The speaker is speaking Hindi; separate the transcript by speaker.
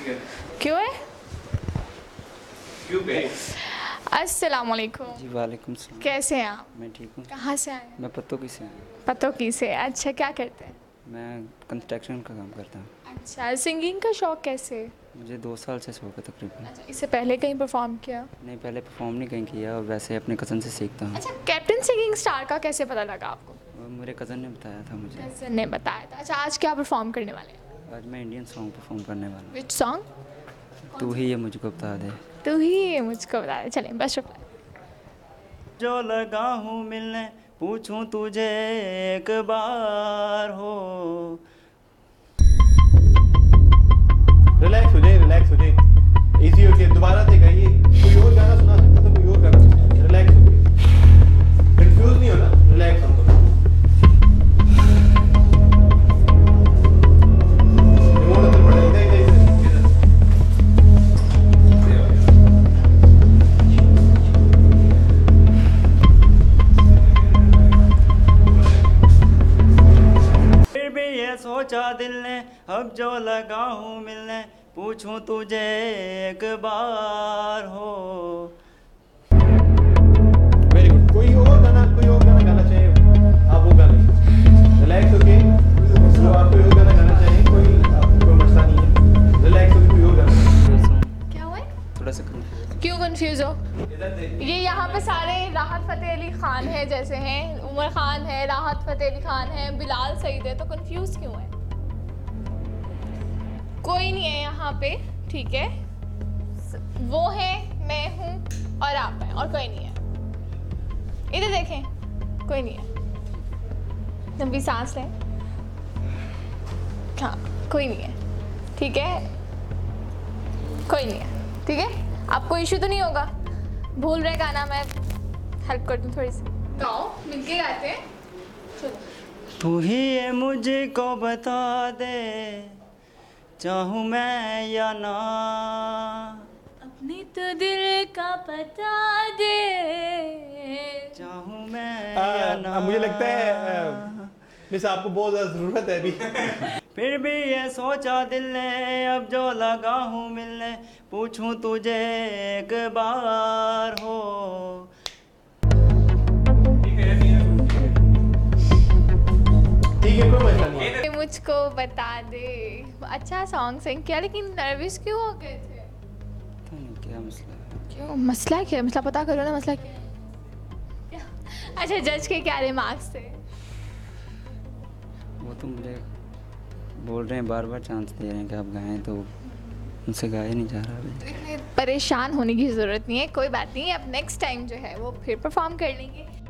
Speaker 1: क्यों है?
Speaker 2: क्यों पे?
Speaker 1: अस्सलाम वालेकुम।
Speaker 3: जी वालेकुम सलाम।
Speaker 1: कैसे हैं आप?
Speaker 3: मैं ठीक हूँ।
Speaker 1: कहाँ से आए हैं?
Speaker 3: मैं पत्तों से हूँ।
Speaker 1: पतोकी से। अच्छा, क्या करते हैं?
Speaker 3: मैं कंस्ट्रक्शन का काम करता हूँ।
Speaker 1: अच्छा, सिंगिंग का शौक कैसे?
Speaker 3: मुझे 2 साल से शौक है तकरीबन।
Speaker 1: अच्छा, इससे पहले कहीं परफॉर्म किया?
Speaker 3: नहीं, पहले परफॉर्म नहीं कहीं किया और वैसे अपने कज़न से सीखता हूँ।
Speaker 1: अच्छा, कैप्टन सिंगिंग स्टार का कैसे पता लगा आपको?
Speaker 3: और मेरे कज़न ने बताया था मुझे।
Speaker 1: कज़न ने बताया था। अच्छा, आज क्या परफॉर्म करने वाले हैं?
Speaker 3: आज मैं इंडियन सॉन्ग परफॉर्म करने वाला हूँ।
Speaker 1: Which song?
Speaker 3: तू ही ये मुझको बता दे।
Speaker 1: तू ही ये मुझको बता दे। चलें, बस शुक्रिया।
Speaker 3: जो लगा हूँ मिलने पूछूं तुझे एक बार हो।
Speaker 2: रिलैक्स हो जाइए इजी होती है। दोबारा से गाइए। कोई और गाना सुना सकते तो कोई और गाना सुना। रिलैक्स हो जाइए, कंफ्यूज नहीं होना, रिलैक्स हो। रिमोट अंदर पड़ा है, इधर
Speaker 3: फिर भी ये सोचा दिल ने अब जो लगा हूँ मिलने पूछूं तुझे एक बार हो।
Speaker 2: Very good. कोई और गाना गाना चाहिए आप वो गाना। रिलैक्स होके जो आप कोई और गाना गाना चाहें, कोई मसला नहीं है। रिलैक्स होके कोई और गाना।
Speaker 1: क्या हुआ है?
Speaker 3: थोड़ा सा कंफ्यूज।
Speaker 1: क्यों कंफ्यूज हो? ये यहाँ पे सारे राहत फ़तेह अली खान है जैसे हैं, उमर खान है, राहत फ़तेह अली खान है, बिलाल सईद है, तो कंफ्यूज क्यों है? कोई नहीं है यहाँ पे, ठीक है? वो है, मैं हूँ और आप हैं, और कोई नहीं है। इधर देखें, कोई नहीं है। लंबी सांस लें। हाँ, कोई नहीं है, ठीक है? कोई नहीं है, ठीक है? आपको इशू तो नहीं होगा? भूल रहे गाना, मैं हेल्प कर दूँ थोड़ी सी। गाओ, मिलके गाते हैं। चलो।
Speaker 3: तू ही ये मुझको बता दे चाहूँ मैं या ना।
Speaker 1: अपने तो दिल का पता दे
Speaker 3: चाहूँ मैं या ना।
Speaker 2: मुझे लगता है मिस आपको बहुत ज़्यादा ज़रूरत है अभी।
Speaker 3: फिर भी ये सोचा दिल ने अब जो लगा हूँ मिलने पूछूं तुझे एक बार हो।
Speaker 2: ठीक है, कोई मसला नहीं है।
Speaker 1: मुझको बता दे। अच्छा सॉन्ग सिंग किया, लेकिन नर्वस क्यों हो गए थे?
Speaker 3: पता नहीं क्या मसला है।
Speaker 1: क्यों? मसला क्या है? मसला पता करो ना, मसला क्या है? अच्छा, जज के क्या रिमार्क्स थे?
Speaker 3: वो तो मुझे बोल रहे हैं, बार बार चांस दे रहे हैं कि आप गाएं, तो उनसे गाया नहीं जा रहा अभी।
Speaker 1: तो इतने परेशान होने की ज़रूरत नहीं है, कोई बात नहीं। अब नेक्स्ट टाइम जो है वो फिर परफॉर्म कर लेंगे।